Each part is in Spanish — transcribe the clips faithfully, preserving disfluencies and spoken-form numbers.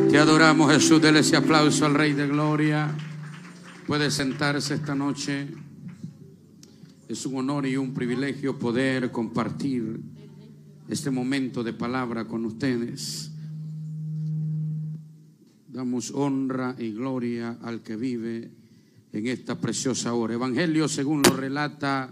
Te adoramos, Jesús. Dele ese aplauso al Rey de Gloria. Puede sentarse esta noche. Es un honor y un privilegio poder compartir este momento de palabra con ustedes. Damos honra y gloria al que vive en esta preciosa hora. Evangelio según lo relata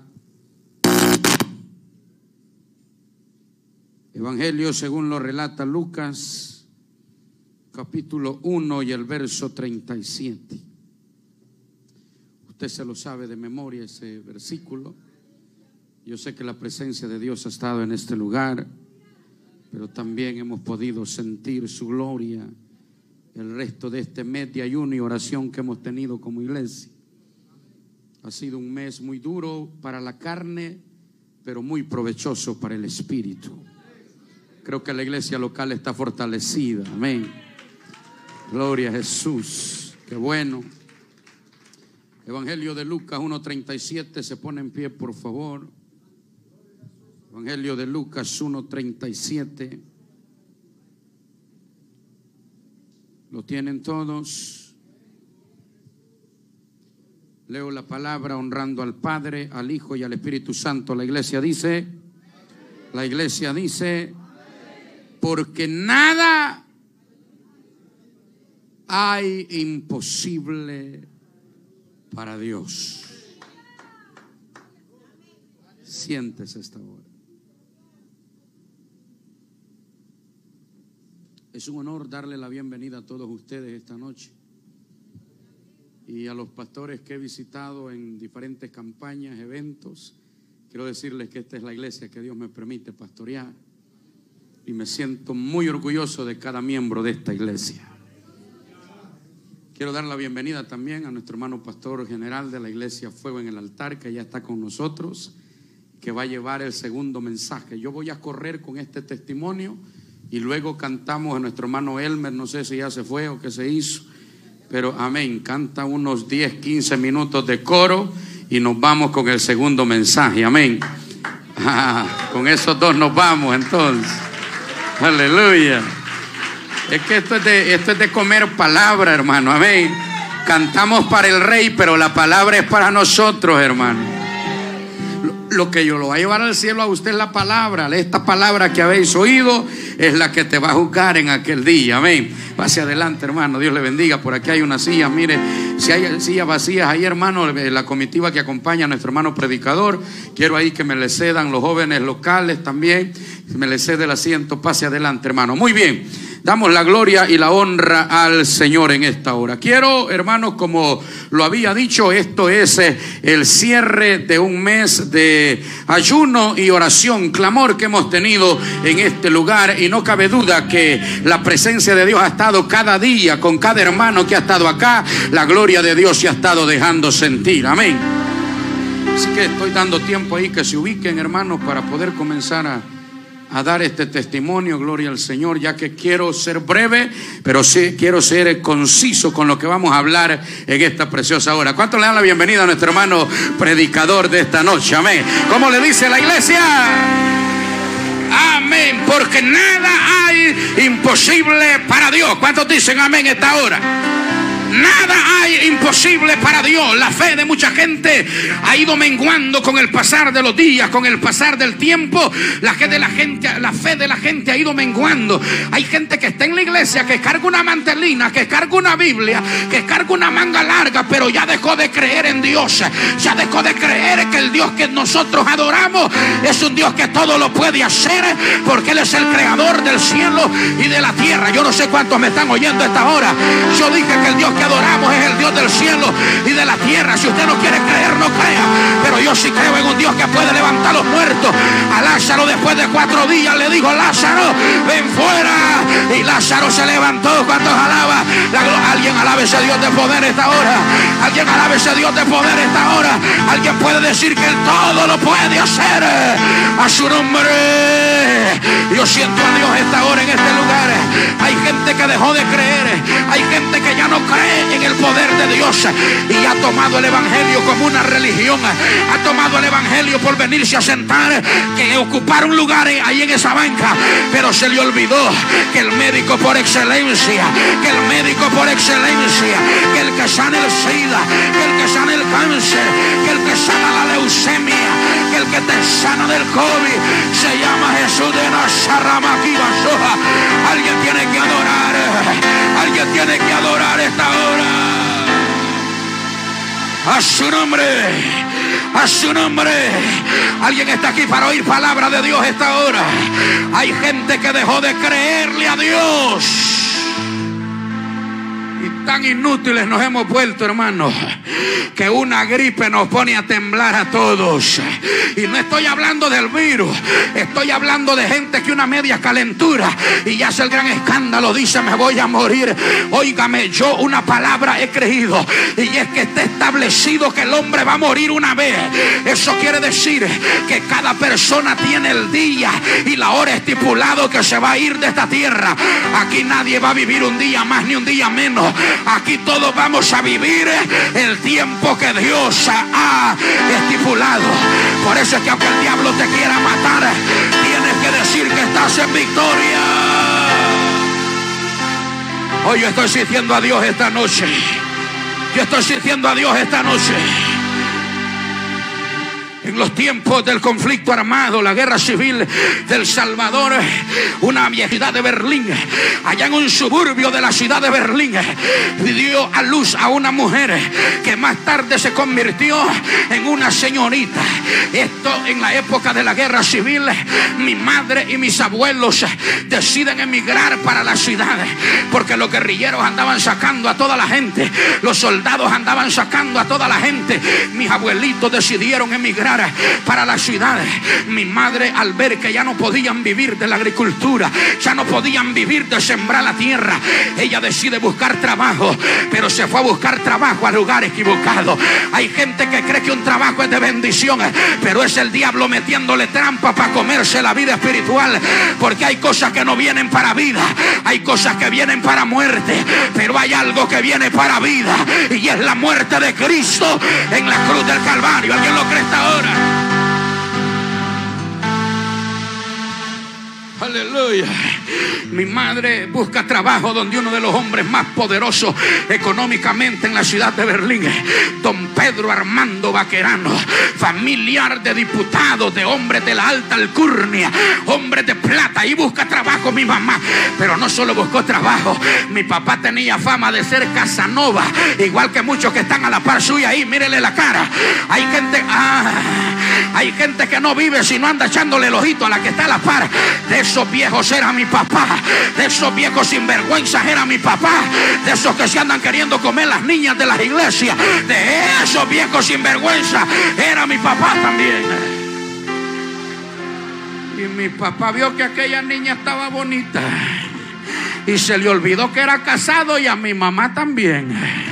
Evangelio según lo relata Lucas, capítulo uno y el verso treinta y siete. Usted se lo sabe de memoria ese versículo. Yo sé que la presencia de Dios ha estado en este lugar, pero también hemos podido sentir su gloria el resto de este mes de ayuno y oración que hemos tenido como iglesia. Ha sido un mes muy duro para la carne, pero muy provechoso para el espíritu. Creo que la iglesia local está fortalecida. Amén. Gloria a Jesús. Qué bueno. Evangelio de Lucas uno treinta y siete. Se pone en pie, por favor. Evangelio de Lucas uno treinta y siete. ¿Lo tienen todos? Leo la palabra honrando al Padre, al Hijo y al Espíritu Santo. La iglesia dice, la iglesia dice, porque nada hay imposible para Dios. Siéntese esta hora. Es un honor darle la bienvenida a todos ustedes esta noche y a los pastores que he visitado en diferentes campañas, eventos. Quiero decirles que esta es la iglesia que Dios me permite pastorear y me siento muy orgulloso de cada miembro de esta iglesia. Quiero dar la bienvenida también a nuestro hermano pastor general de la iglesia Fuego en el Altar, que ya está con nosotros, que va a llevar el segundo mensaje. Yo voy a correr con este testimonio y luego cantamos a nuestro hermano Elmer. No sé si ya se fue o qué se hizo, pero amén, canta unos diez, quince minutos de coro y nos vamos con el segundo mensaje. Amén. Ah, con esos dos nos vamos entonces. Aleluya. Es que esto es de, esto es de comer palabra, hermano. Amén. Cantamos para el Rey, pero la palabra es para nosotros, hermano. Lo que yo lo va a llevar al cielo a usted es la palabra. Esta palabra que habéis oído es la que te va a juzgar en aquel día. Amén. Pase adelante, hermano. Dios le bendiga. Por aquí hay una silla. Mire, si hay sillas vacías ahí, hermano, la comitiva que acompaña a nuestro hermano predicador, quiero ahí que me le cedan los jóvenes locales también. Me le cede el asiento. Pase adelante, hermano. Muy bien. Damos la gloria y la honra al Señor en esta hora. Quiero, hermanos, como lo había dicho, esto es el cierre de un mes de ayuno y oración, clamor que hemos tenido en este lugar, y no cabe duda que la presencia de Dios ha estado cada día con cada hermano que ha estado acá. La gloria de Dios se ha estado dejando sentir. Amén. Así que estoy dando tiempo ahí que se ubiquen, hermanos, para poder comenzar a a dar este testimonio. Gloria al Señor, ya que quiero ser breve, pero sí quiero ser conciso con lo que vamos a hablar en esta preciosa hora. ¿Cuántos le dan la bienvenida a nuestro hermano predicador de esta noche? Amén. ¿Cómo le dice la iglesia? Amén. Porque nada hay imposible para Dios. ¿Cuántos dicen amén esta hora? Nada hay imposible para Dios. La fe de mucha gente ha ido menguando con el pasar de los días, con el pasar del tiempo. La fe de la gente, la fe de la gente ha ido menguando. Hay gente que está en la iglesia, que carga una mantelina, que carga una Biblia, que carga una manga larga, pero ya dejó de creer en Dios. Ya dejó de creer que el Dios que nosotros adoramos es un Dios que todo lo puede hacer, porque Él es el creador del cielo y de la tierra. Yo no sé cuántos me están oyendo a esta hora. Yo dije que el Dios que adoramos es el Dios del cielo y de la tierra. Si usted no quiere creer, no crea, pero yo sí creo en un Dios que puede levantar a los muertos. A Lázaro, después de cuatro días, le dijo: Lázaro, ven fuera. Y Lázaro se levantó. ¿Cuántos alaba? La, alguien alabe ese Dios de poder esta hora. Alguien alabe ese Dios de poder esta hora. Alguien puede decir que Él todo lo puede hacer. A su nombre. Yo siento a Dios esta hora en este lugar. Hay gente que dejó de creer. Hay gente que ya no cree en el poder de Dios y ha tomado el evangelio como una religión. Ha tomado el evangelio por venirse a sentar, que ocupar un lugar ahí en esa banca, pero se le olvidó que el médico por excelencia, que el médico por excelencia, que el que sana el SIDA, que el que sana el cáncer, que el que sana la leucemia, que el que te sana del COVID, se llama Jesús de Nazaret. Alguien tiene que adorar, alguien tiene que adorar esta hora. A su nombre, a su nombre. Alguien está aquí para oír palabra de Dios esta hora. Hay gente que dejó de creerle a Dios. Y tan inútiles nos hemos vuelto, hermanos, que una gripe nos pone a temblar a todos. Y no estoy hablando del virus, estoy hablando de gente que una media calentura y ya hace el gran escándalo, dice me voy a morir. Óigame, yo una palabra he creído, y es que está establecido que el hombre va a morir una vez. Eso quiere decir que cada persona tiene el día y la hora estipulado que se va a ir de esta tierra. Aquí nadie va a vivir un día más ni un día menos. Aquí todos vamos a vivir el tiempo que Dios ha estipulado. Por eso es que aunque el diablo te quiera matar, tienes que decir que estás en victoria. Hoy yo estoy sintiendo a Dios esta noche. Yo estoy sintiendo a Dios esta noche. En los tiempos del conflicto armado, la guerra civil del Salvador, una ciudad de Berlín, allá en un suburbio de la ciudad de Berlín, dio a luz a una mujer que más tarde se convirtió en una señorita. Esto en la época de la guerra civil. Mi madre y mis abuelos deciden emigrar para la ciudad porque los guerrilleros andaban sacando a toda la gente, los soldados andaban sacando a toda la gente. Mis abuelitos decidieron emigrar para la ciudad. Mi madre, al ver que ya no podían vivir de la agricultura, ya no podían vivir de sembrar la tierra, ella decide buscar trabajo, pero se fue a buscar trabajo al lugar equivocado. Hay gente que cree que un trabajo es de bendición, pero es el diablo metiéndole trampa para comerse la vida espiritual, porque hay cosas que no vienen para vida, hay cosas que vienen para muerte, pero hay algo que viene para vida, y es la muerte de Cristo en la cruz del Calvario. ¿Alguien lo cree esta hora? Aleluya. Mi madre busca trabajo donde uno de los hombres más poderosos económicamente en la ciudad de Berlín, don Pedro Armando Baquerano, familiar de diputados, de hombres de la alta alcurnia, hombres de plata. Y busca trabajo mi mamá, pero no solo buscó trabajo. Mi papá tenía fama de ser Casanova, igual que muchos que están a la par suya ahí. Mírele la cara. Hay gente, ah, hay gente que no vive si no anda echándole el ojito a la que está a la par. De esos viejos era mi papá, de esos viejos sinvergüenzas era mi papá, de esos que se andan queriendo comer las niñas de las iglesias, de esos viejos sinvergüenzas era mi papá también. Y mi papá vio que aquella niña estaba bonita y se le olvidó que era casado, y a mi mamá también.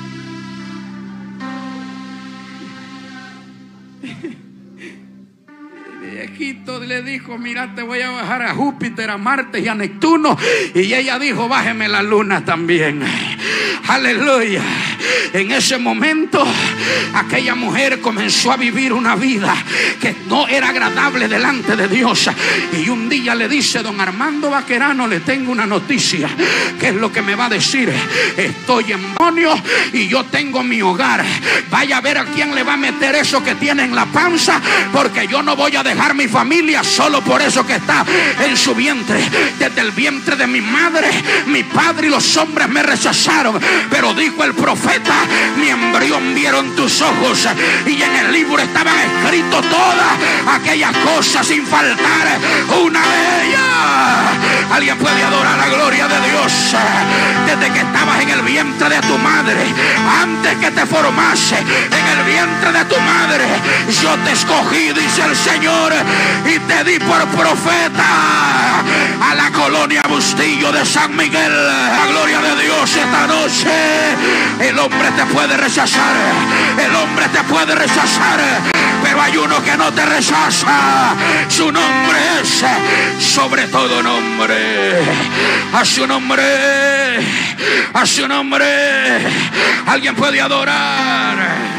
Le dijo: mira, te voy a bajar a Júpiter, a Marte y a Neptuno. Y ella dijo: bájeme la luna también. Aleluya. En ese momento aquella mujer comenzó a vivir una vida que no era agradable delante de Dios. Y un día le dice: don Armando Baquerano, le tengo una noticia. ¿Qué es lo que me va a decir? Estoy en demonio y yo tengo mi hogar. Vaya a ver a quién le va a meter eso que tiene en la panza, porque yo no voy a dejar mi familia solo por eso que está en su vientre. Desde el vientre de mi madre, mi padre y los hombres me rechazaron, pero dijo el profeta: mi embrión vieron tus ojos, y en el libro estaban escritas todas aquellas cosas sin faltar una de ellas. Alguien puede adorar la gloria de Dios. Desde que estabas en el vientre de tu madre, antes que te formase en el vientre de tu madre, yo te escogí, dice el Señor, y te di por profeta a la colonia Bustillo de San Miguel. La gloria de Dios esta noche. El hombre te puede rechazar, el hombre te puede rechazar, pero hay uno que no te rechaza. Su nombre es sobre todo nombre. A su nombre, a su nombre, alguien puede adorar.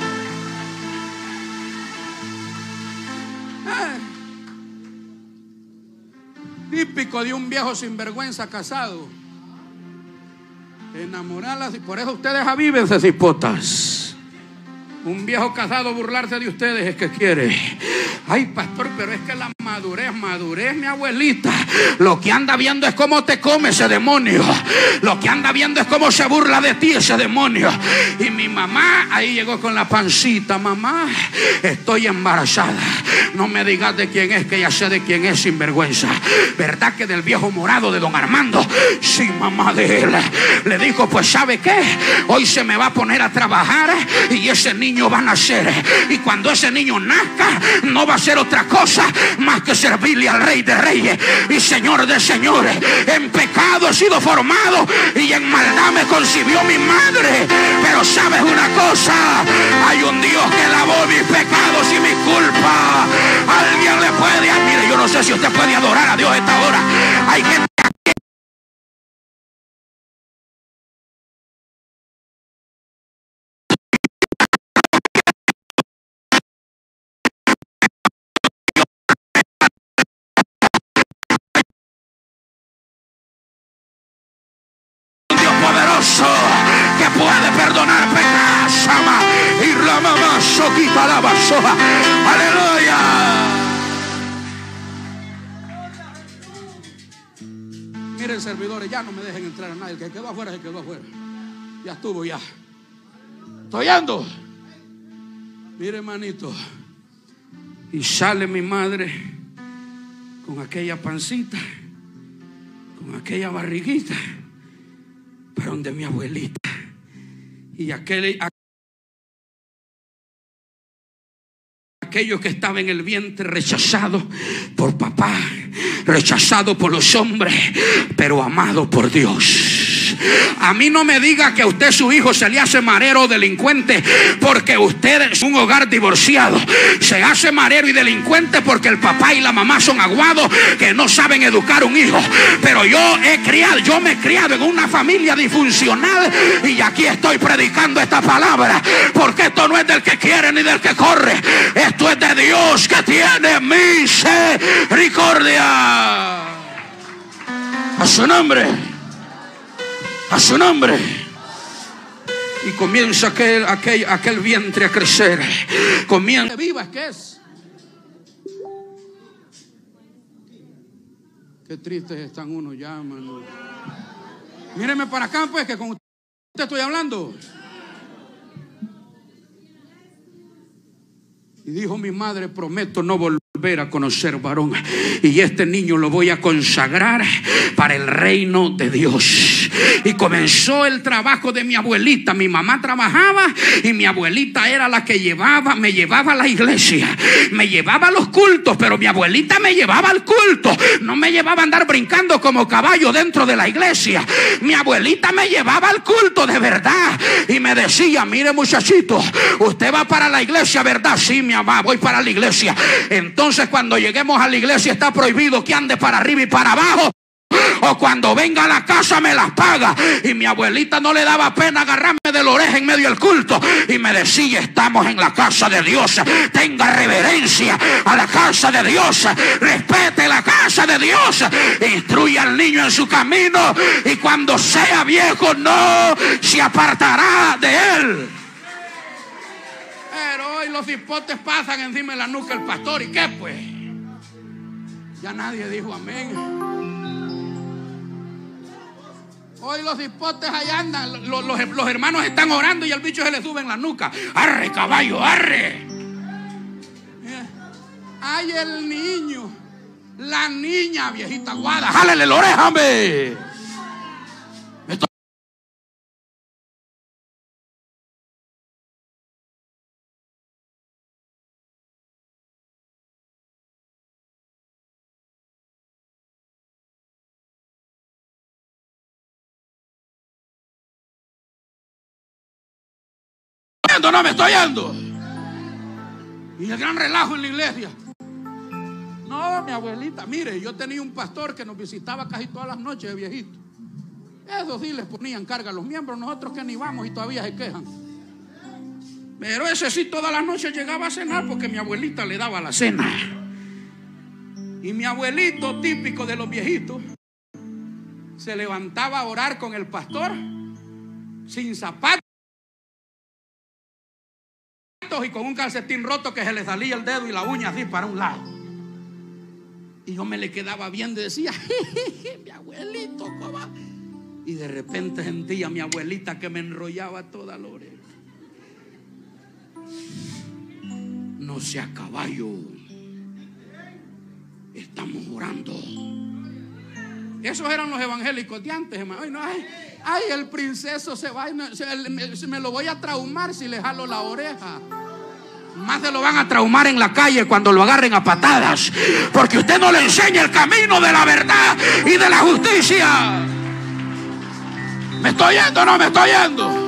Típico de un viejo sinvergüenza casado. Enamorarlas, y por eso ustedes avívense, cipotas. Un viejo casado burlarse de ustedes es que quiere. Ay, pastor, pero es que la madurez, madurez, mi abuelita. Lo que anda viendo es cómo te come ese demonio. Lo que anda viendo es cómo se burla de ti ese demonio. Y mi mamá ahí llegó con la pancita. Mamá, estoy embarazada. No me digas de quién es, que ya sé de quién es, sinvergüenza. ¿Verdad que del viejo morado de don Armando? Sí, mamá de él. Le dijo, pues ¿sabe qué? Hoy se me va a poner a trabajar y ese niño va a nacer. Y cuando ese niño nazca, no va a ser otra cosa más que servirle al Rey de Reyes y Señor de Señores. En pecado he sido formado y en maldad me concibió mi madre. Pero ¿sabes una cosa? Hay un Dios que lavó mis pecados y mis culpas. Alguien le puede... Mire, yo no sé si usted puede adorar a Dios a esta hora. Hay gente... que puede perdonar pecados y la mamá soquita la basoja. Aleluya. Miren, servidores, ya no me dejen entrar a nadie. El que quedó afuera se quedó afuera. Ya estuvo, ya. Estoy ando. Mire, hermanito. Y sale mi madre con aquella pancita, con aquella barriguita, para donde mi abuelita. Y aquel, aquello que estaba en el vientre, rechazado por papá, rechazado por los hombres, pero amado por Dios. A mí no me diga que a usted su hijo se le hace marero o delincuente porque usted es un hogar divorciado. Se hace marero y delincuente porque el papá y la mamá son aguados que no saben educar un hijo. Pero yo he criado, yo me he criado en una familia disfuncional y aquí estoy predicando esta palabra, porque esto no es del que quiere ni del que corre. Esto es de Dios que tiene misericordia. A su nombre. A su nombre. Y comienza aquel, aquel, aquel vientre a crecer. Comienza. Viva, ¿qué es? Qué tristes están unos ya, mano. Míreme para acá, pues, que con usted estoy hablando. Y dijo mi madre, prometo no volver a conocer varón, y este niño lo voy a consagrar para el reino de Dios. Y comenzó el trabajo de mi abuelita. Mi mamá trabajaba y mi abuelita era la que llevaba, me llevaba a la iglesia, me llevaba a los cultos, pero mi abuelita me llevaba al culto, no me llevaba a andar brincando como caballo dentro de la iglesia. Mi abuelita me llevaba al culto de verdad y me decía, mire muchachito, usted va para la iglesia, ¿verdad? Sí, mi mamá, voy para la iglesia. Entonces cuando lleguemos a la iglesia está prohibido que ande para arriba y para abajo, o cuando venga a la casa me las paga. Y mi abuelita no le daba pena agarrarme de la oreja en medio del culto y me decía, estamos en la casa de Dios, tenga reverencia a la casa de Dios, respete la casa de Dios, instruya al niño en su camino y cuando sea viejo no se apartará de él. Pero hoy los hipotes pasan encima de la nuca del pastor. ¿Y qué pues? Ya nadie dijo amén. Hoy los hipotes allá andan, los, los, los hermanos están orando y el bicho se le sube en la nuca. ¡Arre, caballo, arre! ¡Ay, el niño! La niña, viejita guada, ¡jálele la oreja, hombre! Estoy... No me estoy yendo. Y el gran relajo en la iglesia. No, mi abuelita, mire, yo tenía un pastor que nos visitaba casi todas las noches de viejito. Esos sí les ponían carga a los miembros, nosotros que ni vamos y todavía se quejan. Pero ese sí todas las noches llegaba a cenar porque mi abuelita le daba la cena. Y mi abuelito, típico de los viejitos, se levantaba a orar con el pastor sin zapatos y con un calcetín roto que se le salía el dedo y la uña así para un lado. Y yo me le quedaba viendo y decía, mi abuelito, ¿cómo va? Y de repente sentía a mi abuelita que me enrollaba toda la oreja. No sea caballo, estamos orando. Esos eran los evangélicos de antes, hermano. Ay, no, ay, ay, el princeso se va, no, se, me, se, me lo voy a traumar si le jalo la oreja. Más se lo van a traumar en la calle cuando lo agarren a patadas, porque usted no le enseña el camino de la verdad y de la justicia. ¿Me estoy yendo o no me estoy yendo?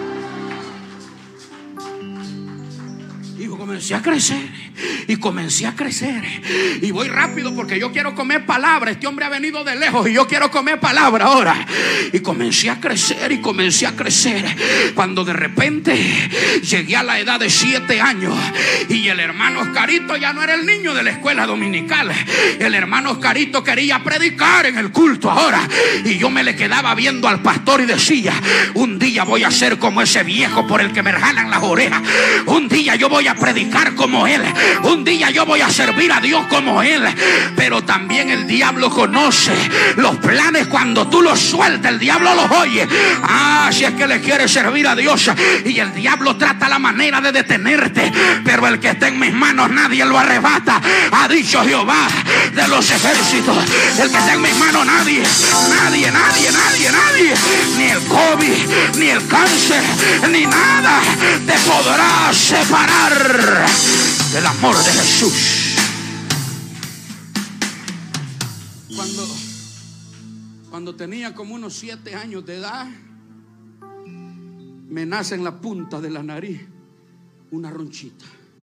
Y comencé a crecer. Y comencé a crecer. Y voy rápido porque yo quiero comer palabra. Este hombre ha venido de lejos y yo quiero comer palabra ahora. Y comencé a crecer y comencé a crecer. Cuando de repente llegué a la edad de siete años y el hermano Oscarito ya no era el niño de la escuela dominical. El hermano Oscarito quería predicar en el culto ahora. Y yo me le quedaba viendo al pastor y decía, un día voy a ser como ese viejo por el que me jalan las orejas. Un día yo voy a predicar como él. Un día yo voy a servir a Dios como él. Pero también el diablo conoce los planes. Cuando tú los sueltas, el diablo los oye. Ah, si es que le quieres servir a Dios. Y el diablo trata la manera de detenerte, pero el que está en mis manos nadie lo arrebata, ha dicho Jehová de los ejércitos. El que está en mis manos nadie, nadie, nadie, nadie, nadie, ni el COVID, ni el cáncer, ni nada te podrá separar del amor de Jesús. Cuando, cuando tenía como unos siete años de edad, me nace en la punta de la nariz una ronchita.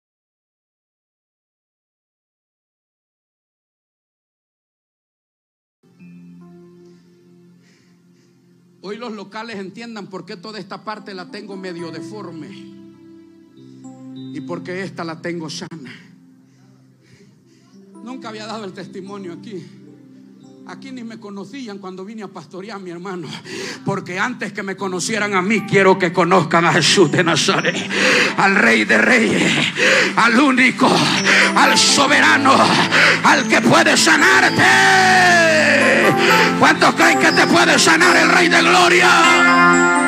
Hoy los locales entiendan por qué toda esta parte la tengo medio deforme y porque esta la tengo sana. Nunca había dado el testimonio aquí. Aquí ni me conocían cuando vine a pastorear, mi hermano. Porque antes que me conocieran a mí, quiero que conozcan a Jesús de Nazaret, al Rey de Reyes, al único, al soberano, al que puede sanarte. ¿Cuántos creen que te puede sanar el Rey de Gloria?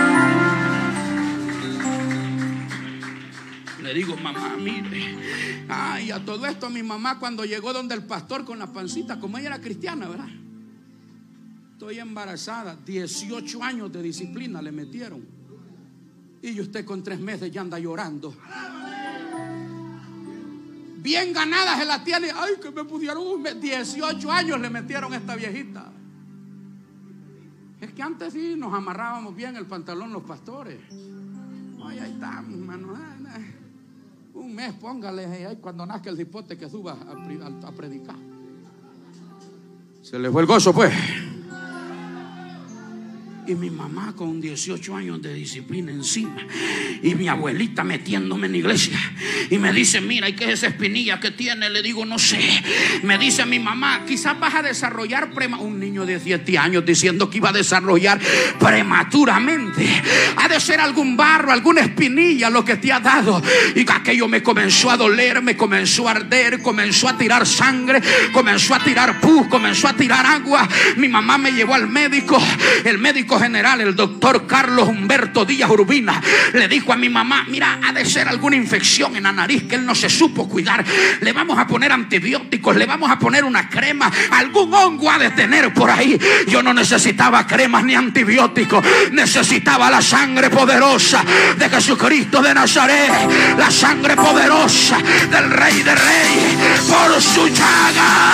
Le digo, mamá, mire. Ay, a todo esto mi mamá cuando llegó donde el pastor con la pancita, como ella era cristiana, ¿verdad? Estoy embarazada, dieciocho años de disciplina le metieron. Y usted con tres meses ya anda llorando. Bien ganada se la tiene. Ay, que me pusieron dieciocho años le metieron a esta viejita. Es que antes sí nos amarrábamos bien el pantalón los pastores. Ay, ahí estamos, hermano. Un mes, póngale ahí cuando nazca el cipote que suba a, a, a predicar. Se le fue el gozo, pues. Y mi mamá con dieciocho años de disciplina encima. Y mi abuelita metiéndome en la iglesia. Y me dice, mira, ¿y qué es esa espinilla que tiene? Le digo, no sé. Me dice mi mamá, quizás vas a desarrollar prema... Un niño de siete años diciendo que iba a desarrollar prematuramente. Ha de ser algún barro, alguna espinilla lo que te ha dado. Y aquello me comenzó a doler, me comenzó a arder, comenzó a tirar sangre, comenzó a tirar pus, comenzó a tirar agua. Mi mamá me llevó al médico. El médico general, el doctor Carlos Humberto Díaz Urbina, le dijo a mi mamá, mira, ha de ser alguna infección en la nariz que él no se supo cuidar. Le vamos a poner antibióticos, le vamos a poner una crema, algún hongo ha de tener por ahí. Yo no necesitaba cremas ni antibióticos, necesitaba la sangre poderosa de Jesucristo de Nazaret, la sangre poderosa del Rey de Reyes. Por su llaga,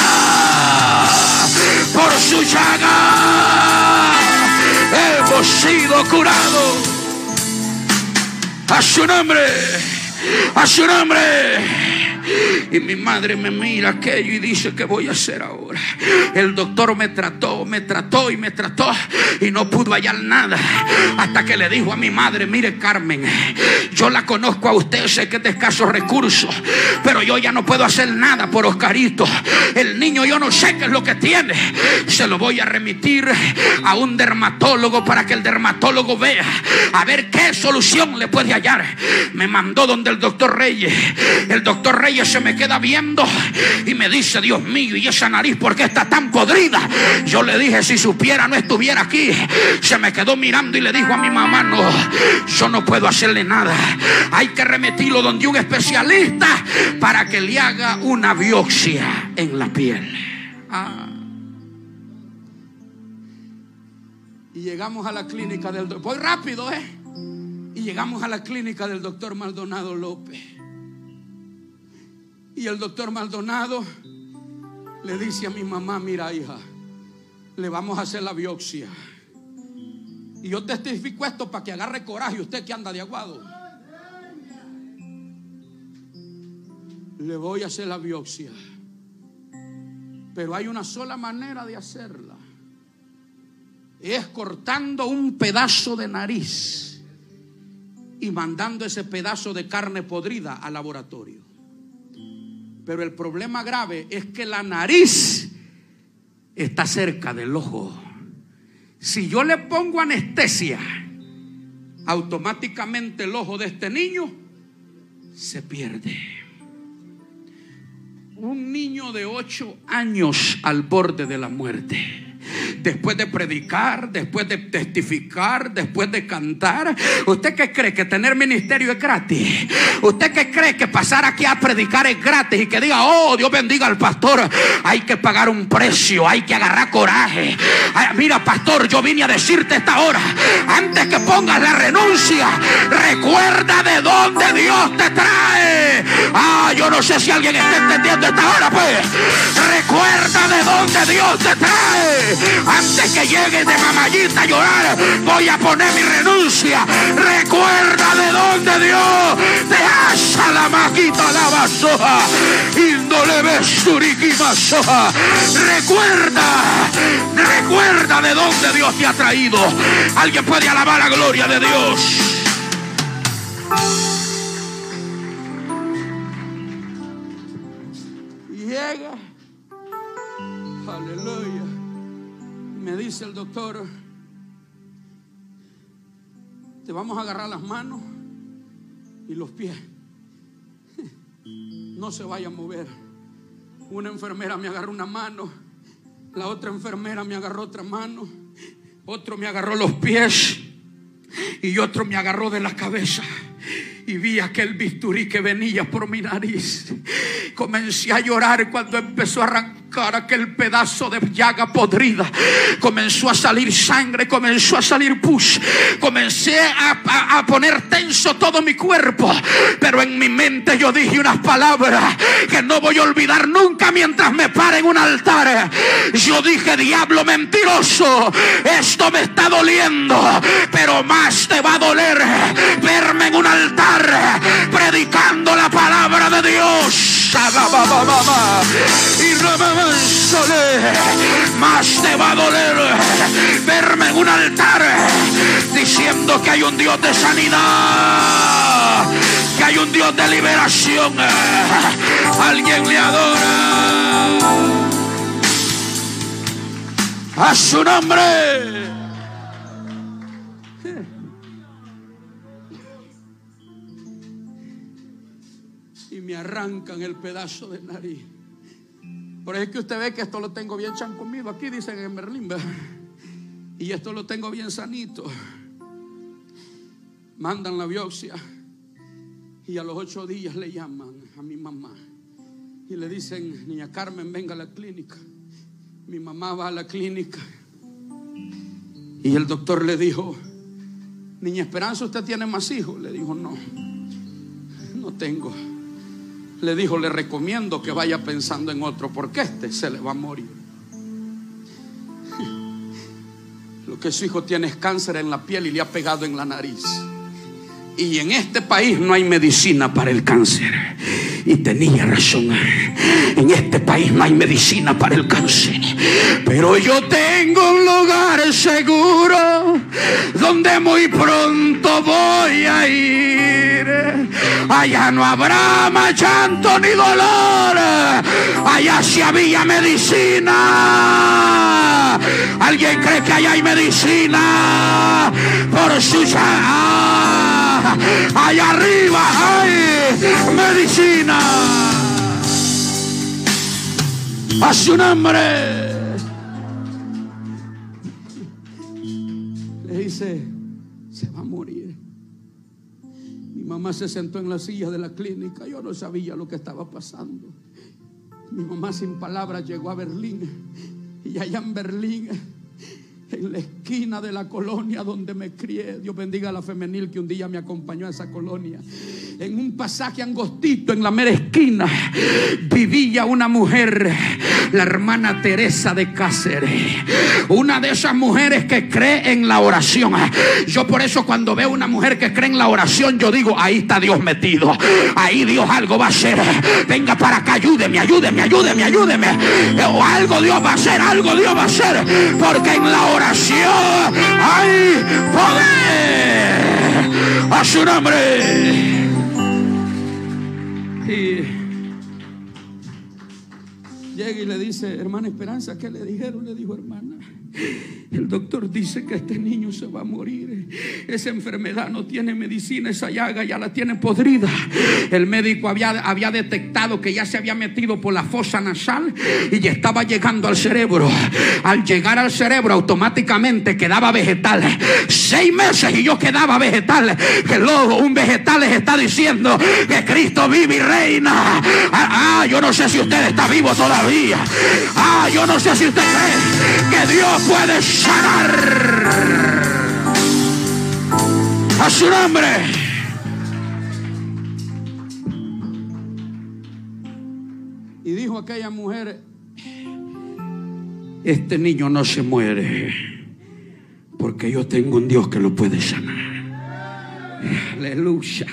por su llaga hemos sido curados. A su nombre, a su nombre. Y mi madre me mira aquello y dice: ¿qué voy a hacer ahora? El doctor me trató, me trató y me trató y no pudo hallar nada, hasta que le dijo a mi madre: mire, Carmen, yo la conozco a usted, sé que es de escasos recursos, pero yo ya no puedo hacer nada por Oscarito. El niño, yo no sé qué es lo que tiene, se lo voy a remitir a un dermatólogo para que el dermatólogo vea a ver qué solución le puede hallar. Me mandó donde el doctor Reyes. El doctor Reyes se me queda viendo y me dice: Dios mío, ¿y esa nariz por qué está tan podrida? Yo le dije: si supiera no estuviera aquí. Se me quedó mirando y le dijo a mi mamá: no, yo no puedo hacerle nada, hay que remitirlo donde un especialista para que le haga una biopsia en la piel. Ah. Y llegamos a la clínica del doctor. Voy rápido, ¿eh? Y llegamos a la clínica del doctor Maldonado López. Y el doctor Maldonado le dice a mi mamá: mira, hija, le vamos a hacer la biopsia. Y yo testifico esto para que agarre coraje usted que anda de aguado. Le voy a hacer la biopsia, pero hay una sola manera de hacerla. Es cortando un pedazo de nariz y mandando ese pedazo de carne podrida al laboratorio. Pero el problema grave es que la nariz está cerca del ojo. Si yo le pongo anestesia, automáticamente el ojo de este niño se pierde. Un niño de ocho años al borde de la muerte. Después de predicar, después de testificar, después de cantar. ¿Usted qué cree? ¿Que tener ministerio es gratis? ¿Usted qué cree? ¿Que pasar aquí a predicar es gratis? Y que diga: oh, Dios bendiga al pastor. Hay que pagar un precio, hay que agarrar coraje. Ay, mira, pastor, yo vine a decirte esta hora: antes que pongas la renuncia, recuerda de dónde Dios te trae. Ah, yo no sé si alguien está entendiendo esta hora, pues. Recuerda de dónde Dios te trae. Antes que llegue de mamayita a llorar, voy a poner mi renuncia. Recuerda de dónde Dios te hace la maquita la basoja. Y no le ves suriquimasoja. Recuerda, recuerda de dónde Dios te ha traído. Alguien puede alabar la gloria de Dios. Llega, aleluya. Me dice el doctor: te vamos a agarrar las manos y los pies, no se vaya a mover. Una enfermera me agarró una mano, la otra enfermera me agarró otra mano, otro me agarró los pies y otro me agarró de la cabeza. Y vi aquel bisturí que venía por mi nariz. Comencé a llorar cuando empezó a arrancar aquel pedazo de llaga podrida. Comenzó a salir sangre, comenzó a salir pus. Comencé a, a, a poner tenso todo mi cuerpo. Pero en mi mente yo dije unas palabras que no voy a olvidar nunca mientras me pare en un altar. Yo dije: diablo mentiroso, esto me está doliendo, pero más te va a doler verme en un altar predicando la palabra de Dios. Y más te va a doler verme en un altar diciendo que hay un Dios de sanidad, que hay un Dios de liberación. Alguien le adora a su nombre. Y me arrancan el pedazo de nariz. Por eso es que usted ve que esto lo tengo bien chancomido. Aquí dicen en Berlín, ¿verdad? Y esto lo tengo bien sanito. Mandan la biopsia y a los ocho días le llaman a mi mamá y le dicen: niña Carmen, venga a la clínica. Mi mamá va a la clínica y el doctor le dijo: niña Esperanza, ¿usted tiene más hijos? Le dijo: no, no tengo. Le dijo: le recomiendo que vaya pensando en otro, porque este se le va a morir. Lo que su hijo tiene es cáncer en la piel y le ha pegado en la nariz. Y en este país no hay medicina para el cáncer. Y tenía razón. En este país no hay medicina para el cáncer, pero yo tengo un lugar seguro donde muy pronto voy a ir. Allá no habrá más llanto ni dolor. Allá sí había medicina. ¿Alguien cree que allá hay medicina? Por su ah, allá arriba hay medicina. A su nombre. Le dice, se va a morir. Mi mamá se sentó en la silla de la clínica. Yo no sabía lo que estaba pasando. Mi mamá sin palabras llegó a Berlín. Y allá en Berlín, en la esquina de la colonia donde me crié, Dios bendiga a la femenil que un día me acompañó a esa colonia, en un pasaje angostito en la mera esquina vivía una mujer, la hermana Teresa de Cáceres, una de esas mujeres que cree en la oración. Yo por eso cuando veo una mujer que cree en la oración, yo digo, ahí está Dios metido, ahí Dios algo va a hacer. Venga para acá, ayúdeme, ayúdeme, ayúdeme, ayúdeme. O algo Dios va a hacer, algo Dios va a hacer, porque en la oración hay poder. A su nombre. Y llega y le dice, hermana Esperanza, ¿qué le dijeron? Le dijo, hermana, el doctor dice que este niño se va a morir. Esa enfermedad no tiene medicina, esa llaga ya la tiene podrida. El médico había, había detectado que ya se había metido por la fosa nasal y ya estaba llegando al cerebro. Al llegar al cerebro automáticamente quedaba vegetal. Seis meses y yo quedaba vegetal. Que luego un vegetal les está diciendo que Cristo vive y reina. Ah, ah, yo no sé si usted está vivo todavía. Ah, yo no sé si usted cree que Dios puede sanar. A su nombre. Y dijo aquella mujer, este niño no se muere, porque yo tengo un Dios que lo puede sanar. Aleluya.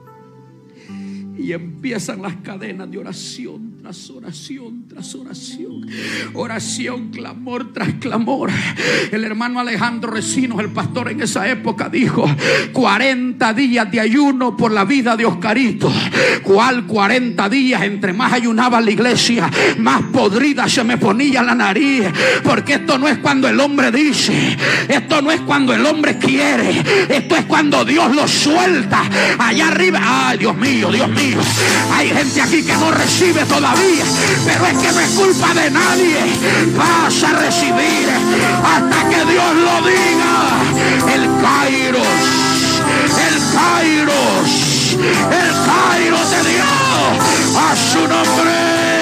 Y empiezan las cadenas de oración tras oración tras oración. Oración, clamor tras clamor. El hermano Alejandro Recinos, el pastor en esa época, dijo, cuarenta días de ayuno por la vida de Oscarito. ¿Cuál cuarenta días? Entre más ayunaba la iglesia, más podrida se me ponía la nariz. Porque esto no es cuando el hombre dice, esto no es cuando el hombre quiere, esto es cuando Dios lo suelta. Allá arriba, ay Dios mío, Dios mío, hay gente aquí que no recibe todavía, pero es que no es culpa de nadie. Vas a recibir hasta que Dios lo diga. El Kairos, el Kairos, el Kairos de Dios, a su nombre.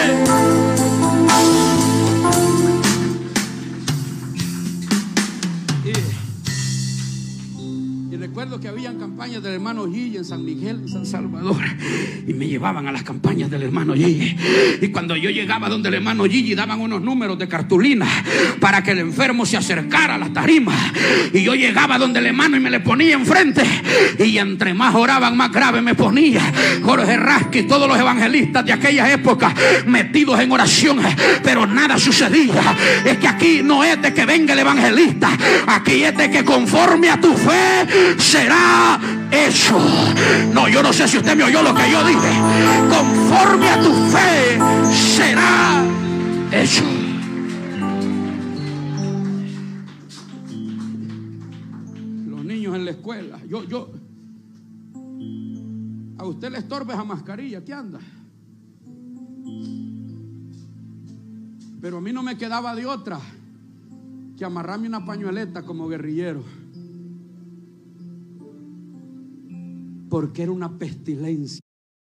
Recuerdo que habían campañas del hermano Gigi en San Miguel, en San Salvador, y me llevaban a las campañas del hermano Gigi. Y cuando yo llegaba donde el hermano Gigi, daban unos números de cartulina para que el enfermo se acercara a las tarimas. Y yo llegaba donde el hermano y me le ponía enfrente. Y entre más oraban, más grave me ponía. Jorge Rasky, todos los evangelistas de aquella época metidos en oración, pero nada sucedía. Es que aquí no es de que venga el evangelista, aquí es de que conforme a tu fe será hecho. No, yo no sé si usted me oyó lo que yo dije. Conforme a tu fe será hecho. Los niños en la escuela, yo, yo, a usted le estorba esa mascarilla, ¿qué anda? Pero a mí no me quedaba de otra que amarrarme una pañueleta como guerrillero, porque era una pestilencia.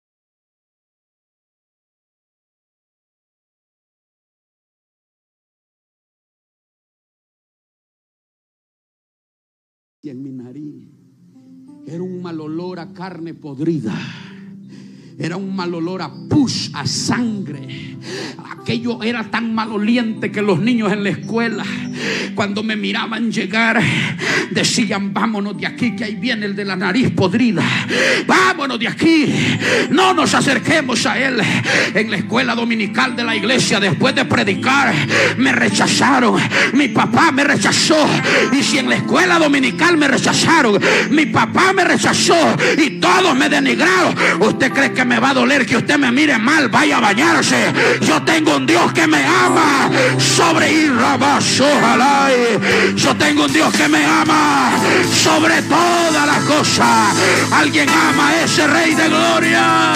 Y en mi nariz era un mal olor a carne podrida. Era un mal olor a pus, a sangre. Aquello era tan maloliente que los niños en la escuela Cuando me miraban llegar, decían: vámonos de aquí, que ahí viene el de la nariz podrida. Vámonos de aquí, no nos acerquemos a él. En la escuela dominical de la iglesia, después de predicar, me rechazaron. Mi papá me rechazó. Y si en la escuela dominical me rechazaron, mi papá me rechazó y todos me denigraron, ¿usted cree que me va a doler que usted me mire mal? Vaya a bañarse. Yo tengo un Dios que me ama sobre Irrabás, ojalá. Yo tengo un Dios que me ama sobre todas las cosas. Alguien ama a ese Rey de Gloria.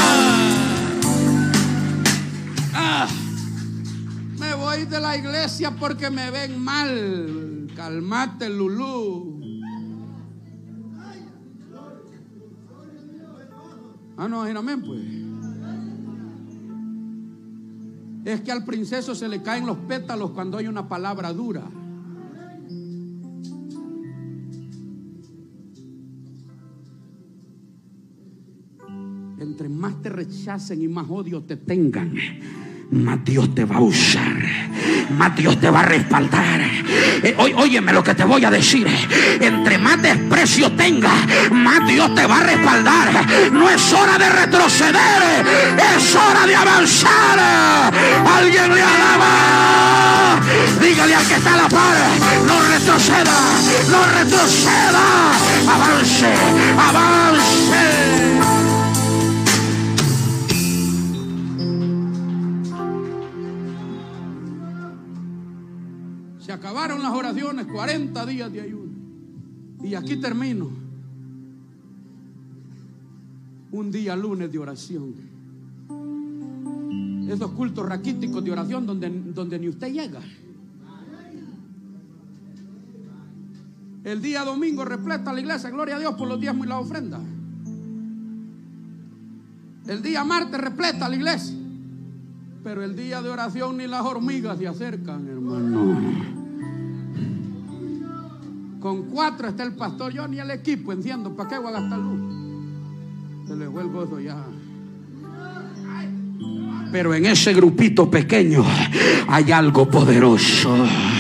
Ah, me voy de la iglesia porque me ven mal. Calmate, Lulú. Ah, no, amén, pues. Es que al princeso se le caen los pétalos cuando hay una palabra dura. Entre más te rechacen y más odio te tengan, más Dios te va a usar, más Dios te va a respaldar. Eh, ó, óyeme lo que te voy a decir. Entre más desprecio tengas, más Dios te va a respaldar. No es hora de retroceder, es hora de avanzar. Alguien le alaba. Dígale al que está a la par: no retroceda, no retroceda. Avance, avance. Se acabaron las oraciones, cuarenta días de ayuno. Y aquí termino. Un día lunes de oración. Esos cultos raquíticos de oración donde, donde ni usted llega. El día domingo repleta la iglesia, gloria a Dios por los diezmos y la ofrenda. El día martes repleta la iglesia. Pero el día de oración ni las hormigas se acercan, hermano. Con cuatro está el pastor, yo ni el equipo enciendo. ¿Para qué voy a gastar luz? Se le fue el gozo ya. Pero en ese grupito pequeño hay algo poderoso.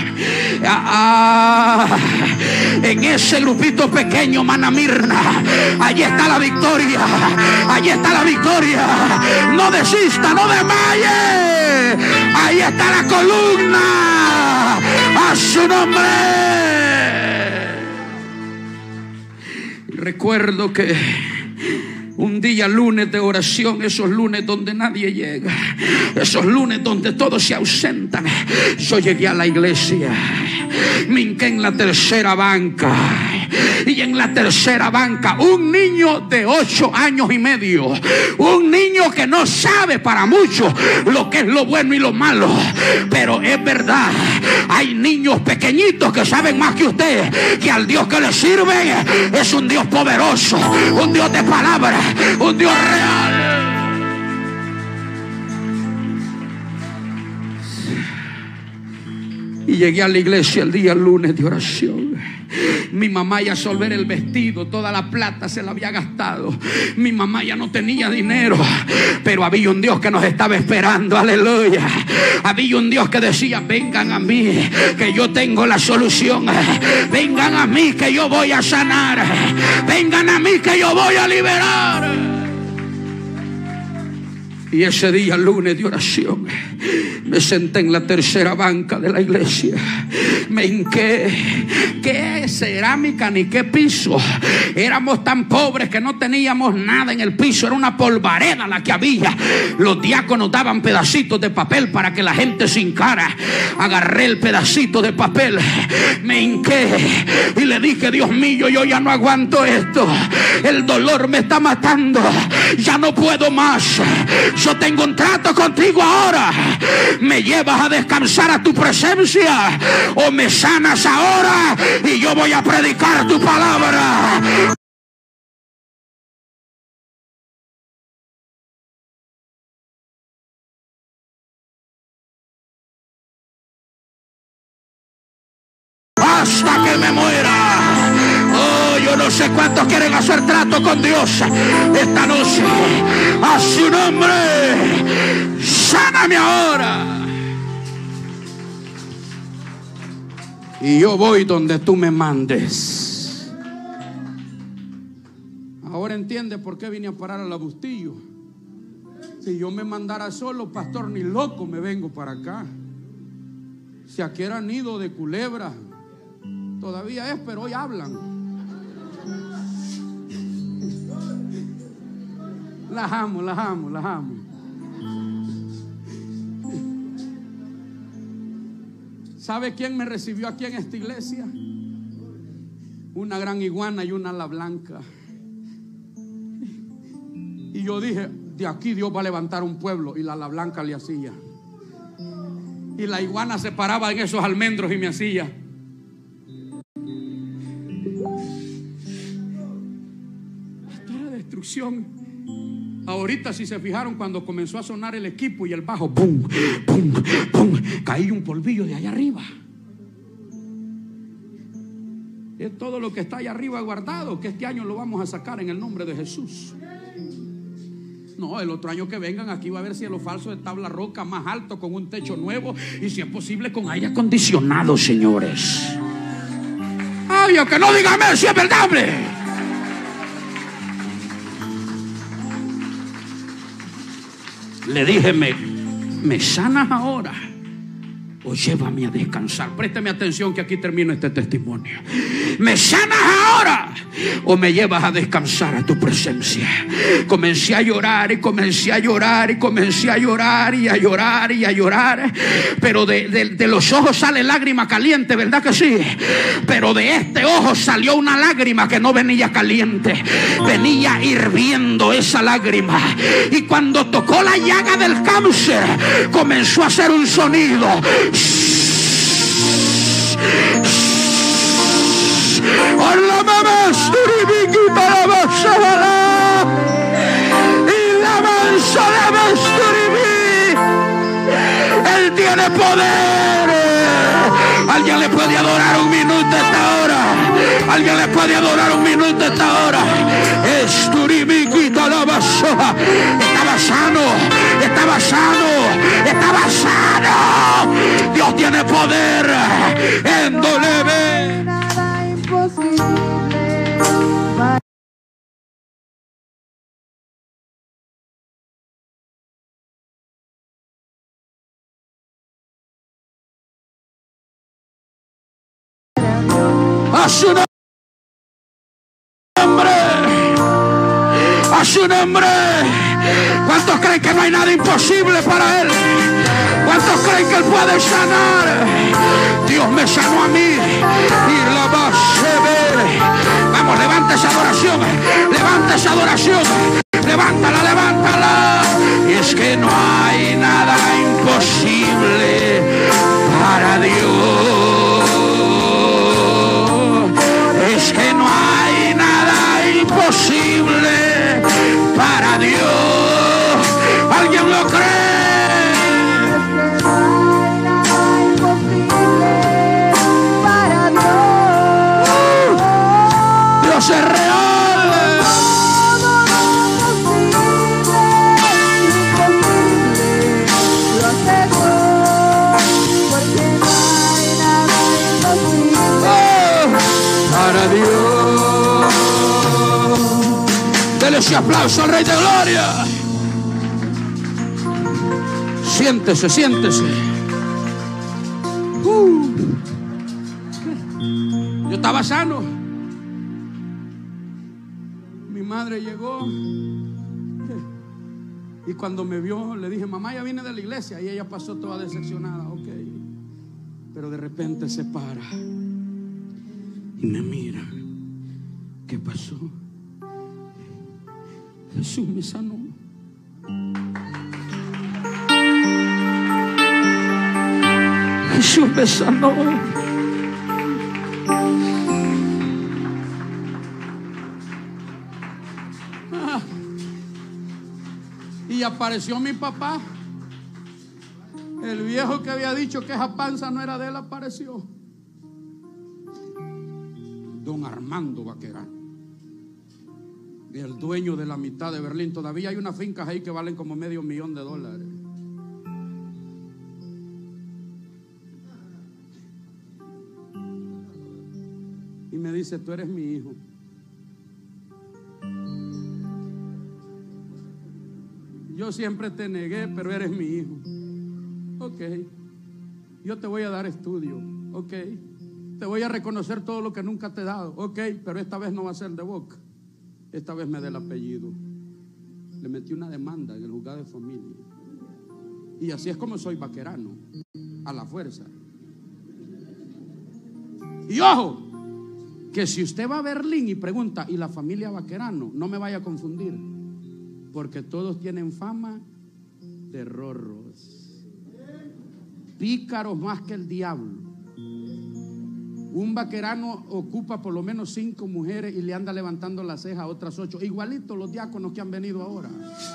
Ah, ah, en ese grupito pequeño, Manamirna, allí está la victoria. Allí está la victoria. No desista, no desmaye. Ahí está la columna. A su nombre. Recuerdo que un día lunes de oración, esos lunes donde nadie llega, esos lunes donde todos se ausentan, yo llegué a la iglesia, me hinqué en la tercera banca. Y en la tercera banca, un niño de ocho años y medio, un niño que no sabe para mucho lo que es lo bueno y lo malo, pero es verdad, hay niños pequeñitos que saben más que usted, que al Dios que le sirve es un Dios poderoso, un Dios de palabra, un Dios real. Y llegué a la iglesia el día lunes de oración. Mi mamá ya solvó el vestido, toda la plata se la había gastado. Mi mamá ya no tenía dinero, pero había un Dios que nos estaba esperando, aleluya. Había un Dios que decía: vengan a mí, que yo tengo la solución. Vengan a mí, que yo voy a sanar. Vengan a mí, que yo voy a liberar. Y ese día lunes de oración me senté en la tercera banca de la iglesia, me hinqué. ¿Qué cerámica ni qué piso? Éramos tan pobres que no teníamos nada en el piso, era una polvareda la que había. Los diáconos daban pedacitos de papel para que la gente se hincara. Agarré el pedacito de papel, me hinqué y le dije: Dios mío, yo ya no aguanto esto, el dolor me está matando, ya no puedo más. Yo tengo un trato contigo ahora. Me llevas a descansar a tu presencia o me sanas ahora y yo voy a predicar tu palabra. Hasta que me muera. Oh, yo no sé cuántos quieren hacer trato con Dios esta noche. A su nombre, sáname ahora. y yo voy donde tú me mandes. Ahora entiende por qué vine a parar al Bustillo. Si yo me mandara solo, pastor, ni loco me vengo para acá. Si aquí era nido de culebra, todavía es, pero hoy hablan. Las amo, las amo, las amo. ¿Sabe quién me recibió aquí en esta iglesia? Una gran iguana y una ala blanca. Y yo dije, de aquí Dios va a levantar un pueblo. Y la ala blanca le hacía. Y la iguana se paraba en esos almendros y me hacía. Esto era destrucción. Ahorita, si se fijaron, cuando comenzó a sonar el equipo y el bajo, pum, pum, pum, caía un polvillo de allá arriba. Es todo lo que está allá arriba guardado, que este año lo vamos a sacar en el nombre de Jesús. No, el otro año que vengan aquí va a haber cielo falso de tabla roca más alto, con un techo nuevo y, si es posible, con aire acondicionado, señores. Ay, que no digan si es verdad, hombre. Le dije, ¿me, me sanas ahora o llévame a descansar? Présteme atención que aquí termino este testimonio. ¿Me sanas ahora o me llevas a descansar a tu presencia? Comencé a llorar y comencé a llorar y comencé a llorar y a llorar y a llorar. Pero de, de, de los ojos sale lágrima caliente, ¿verdad que sí? Pero de este ojo salió una lágrima que no venía caliente, venía hirviendo esa lágrima. Y cuando tocó la llaga del cáncer, comenzó a hacer un sonido. Él tiene poder. Alguien le puede adorar un minuto a esta hora. Alguien le puede adorar un minuto a esta hora. Estaba sano, estaba sano, estaba sano. Dios tiene poder en doble. Nada imposible. A su nombre, a su nombre. ¿Cuántos creen que no hay nada imposible para Él? ¿Cuántos creen que Él puede sanar? Dios me sanó a mí y la va a ver. Vamos, levanta esa adoración, levanta esa adoración, levántala, levántala. Y es que no hay nada imposible para Dios. Es que no hay nada imposible para Dios. ¿Alguien lo cree? Dios es real. Para Dios. Dele ese aplauso al Rey de Gloria. Siéntese, siéntese. Uh. Yo estaba sano. Mi madre llegó y cuando me vio le dije, mamá, ya vine de la iglesia. Y ella pasó toda decepcionada. Ok. Pero de repente se para y me mira. ¿Qué pasó? Jesús me sanó. Jesús me sanó. Ah. Y apareció mi papá. El viejo que había dicho que esa panza no era de él apareció. Don Armando Vaquerano, el dueño de la mitad de Berlín. Todavía hay unas fincas ahí que valen como medio millón de dólares. dice, tú eres mi hijo. Yo siempre te negué, pero eres mi hijo. Ok, yo te voy a dar estudio. Ok, te voy a reconocer todo lo que nunca te he dado. Ok, pero esta vez no va a ser de boca. Esta vez me da el apellido. Le metí una demanda en el juzgado de familia. Y así es como soy vaquerano, a la fuerza. Y ojo, que si usted va a Berlín y pregunta, ¿y la familia Vaquerano? No me vaya a confundir, porque todos tienen fama de rorros, pícaros más que el diablo. Un vaquerano ocupa por lo menos cinco mujeres y le anda levantando la ceja a otras ocho, igualitos los diáconos que han venido ahora.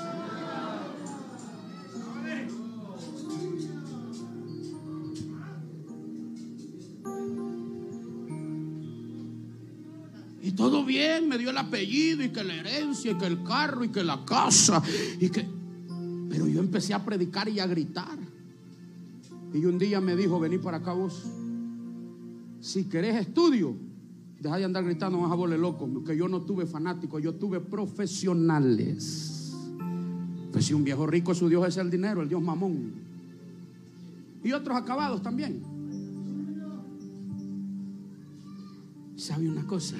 Y todo bien, me dio el apellido y que la herencia y que el carro y que la casa y que... Pero yo empecé a predicar y a gritar. Y un día me dijo, vení para acá vos. Si querés estudio, deja de andar gritando, vas a volver loco. Que yo no tuve fanáticos, yo tuve profesionales. Pues si un viejo rico, su Dios es el dinero, el Dios mamón. Y otros acabados también. ¿Sabe una cosa?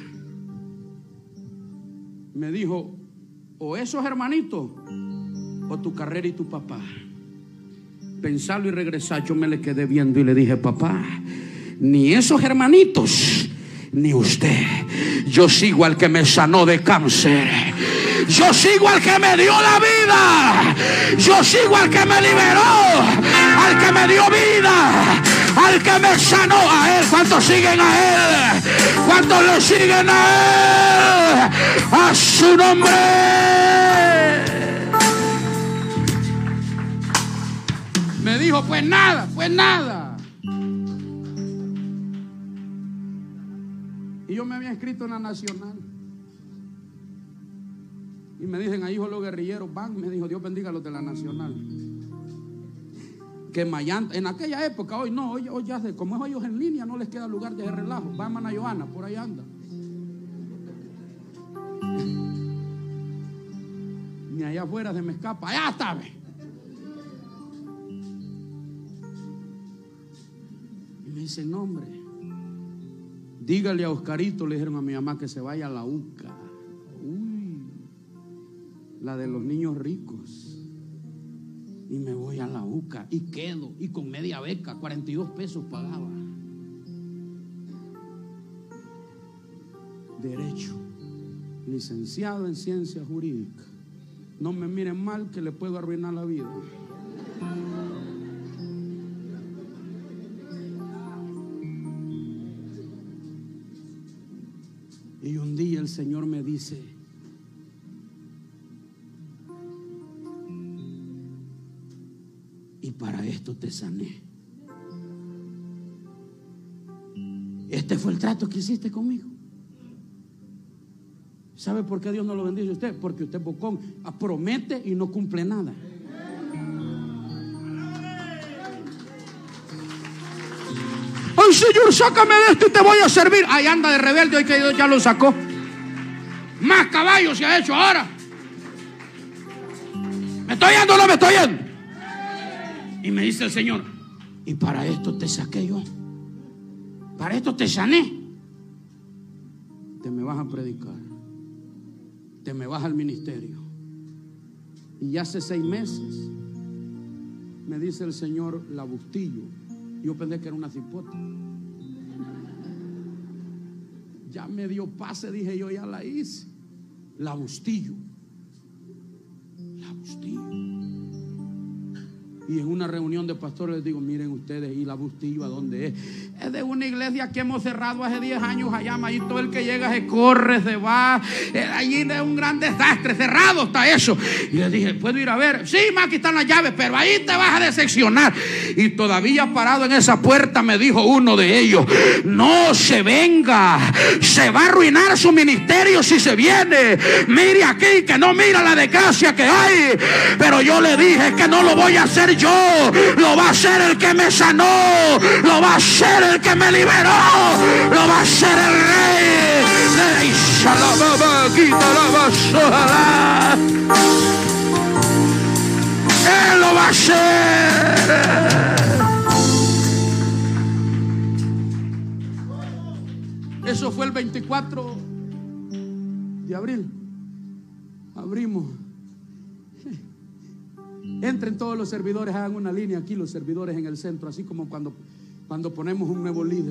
Me dijo, o esos hermanitos o tu carrera y tu papá. Pensarlo y regresar. Yo me le quedé viendo y le dije, papá, ni esos hermanitos ni usted. Yo sigo al que me sanó de cáncer. Yo sigo al que me dio la vida. Yo sigo al que me liberó, al que me dio vida, al que me sanó. A él. ¿Cuántos siguen a él? ¿Cuántos lo siguen a él? A su nombre. Me dijo, pues nada, pues nada. Y yo me había inscrito en la Nacional. Y me dicen, ahí hijo los guerrilleros van. Me dijo, Dios bendiga a los de la Nacional. Que Mayanta, en aquella época, hoy no, hoy, hoy ya sé, como es ellos en línea, no les queda lugar de relajo. Va a Mana Joana, por ahí anda. Ni allá afuera se me escapa, allá está. Ve. Y me dicen, no hombre, dígale a Oscarito, le dijeron a mi mamá, que se vaya a la UCA. Uy, la de los niños ricos. Y me voy a la UCA y quedo, y con media beca, cuarenta y dos pesos pagaba. Derecho, licenciado en ciencia jurídica. No me miren mal, que le puedo arruinar la vida. Y un día el Señor me dice, y para esto te sané. Este fue el trato que hiciste conmigo. ¿Sabe por qué Dios no lo bendice a usted? Porque usted, bocón, promete y no cumple nada. Ay, Señor, sácame de esto y te voy a servir. Ahí anda de rebelde, hoy que Dios ya lo sacó. Más caballos se ha hecho ahora. ¿Me estoy yendo o no me estoy yendo? Y me dice el Señor, y para esto te saqué yo, para esto te sané. Te me vas a predicar, te me vas al ministerio. Y ya hace seis meses me dice el Señor, la Bustillo. Yo pensé que era una cipota. Ya me dio pase, dije yo, ya la hice. La Bustillo, la Bustillo. Y en una reunión de pastores les digo, miren ustedes, ¿y la Bustillo a dónde es? Es de una iglesia que hemos cerrado hace diez años allá. Allí todo el que llega se corre, se va. Allí es un gran desastre, cerrado está eso. Y les dije, ¿puedo ir a ver? Sí, ma, aquí están las llaves, pero ahí te vas a decepcionar. Y todavía parado en esa puerta me dijo uno de ellos, no se venga, se va a arruinar su ministerio si se viene. Mire aquí, que no mira la desgracia que hay. Pero yo le dije que no lo voy a hacer yo, lo va a hacer el que me sanó, lo va a hacer el que me liberó, lo va a hacer el Rey. Shalababa, quita la basura. Él lo va a hacer. Eso fue el veinticuatro de abril. Abrimos. Entren todos los servidores, hagan una línea aquí, los servidores en el centro, así como cuando, cuando ponemos un nuevo líder.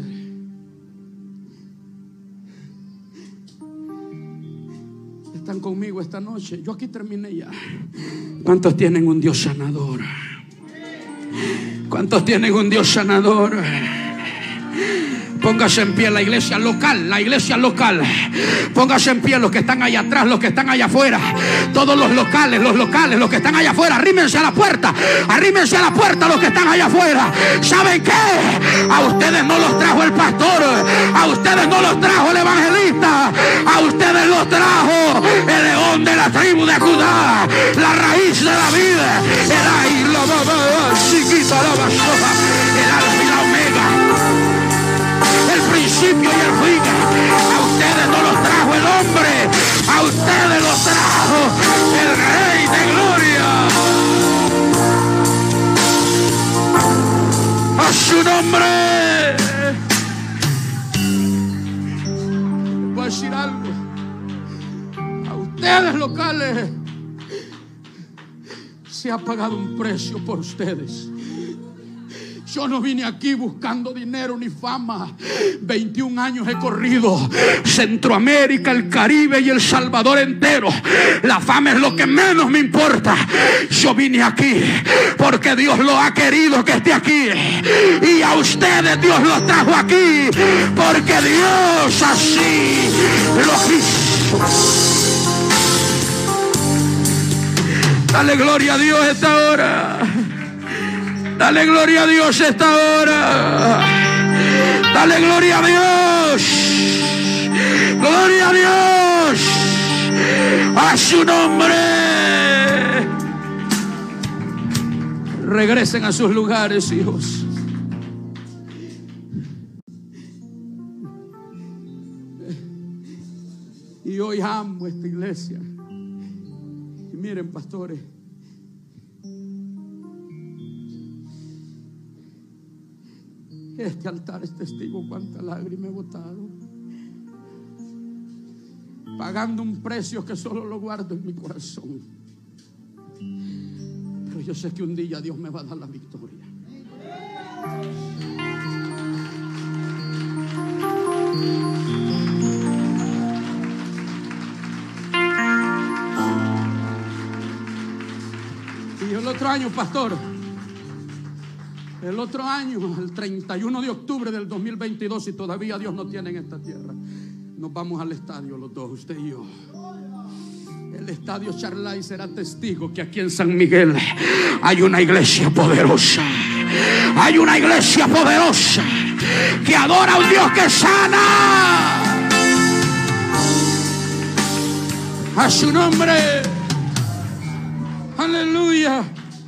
Están conmigo esta noche. Yo aquí terminé ya. ¿Cuántos tienen un Dios sanador? ¿Cuántos tienen un Dios sanador? Póngase en pie la iglesia local, la iglesia local. Póngase en pie los que están allá atrás, los que están allá afuera. Todos los locales, los locales, los que están allá afuera. Arrímense a la puerta, arrímense a la puerta los que están allá afuera. ¿Saben qué? A ustedes no los trajo el pastor, a ustedes no los trajo el evangelista, a ustedes los trajo el león de la tribu de Judá, la raíz de la vida, el aire, la baba, chiquita, la basoja, el alfa y la omega, el principio y el fin. A ustedes no los trajo el hombre, a ustedes los trajo el Rey de Gloria. A su nombre. Voy a decir algo. A ustedes locales se ha pagado un precio por ustedes. Yo no vine aquí buscando dinero ni fama. veintiún años he corrido Centroamérica, el Caribe y El Salvador entero. La fama es lo que menos me importa. Yo vine aquí porque Dios lo ha querido que esté aquí. Y a ustedes Dios los trajo aquí porque Dios así lo quiso. Dale gloria a Dios esta hora. Dale gloria a Dios esta hora. Dale gloria a Dios. Gloria a Dios. A su nombre. Regresen a sus lugares, hijos. Y hoy amo esta iglesia. Y miren, pastores, este altar es testigo cuánta lágrima he botado, pagando un precio que solo lo guardo en mi corazón. Pero yo sé que un día Dios me va a dar la victoria. Y el otro año, pastor, el otro año, el treinta y uno de octubre del dos mil veintidós, si todavía Dios no tiene en esta tierra, nos vamos al estadio los dos, usted y yo. El estadio Charlay será testigo que aquí en San Miguel hay una iglesia poderosa. Hay una iglesia poderosa que adora a un Dios que sana. A su nombre. Aleluya.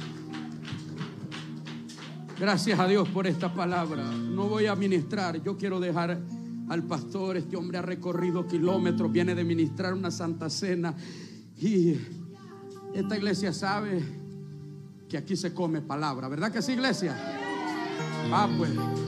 Gracias a Dios por esta palabra. No voy a ministrar, yo quiero dejar al pastor. Este hombre ha recorrido kilómetros, viene de ministrar una santa cena. Y esta iglesia sabe que aquí se come palabra, ¿verdad que sí, iglesia? Ah, pues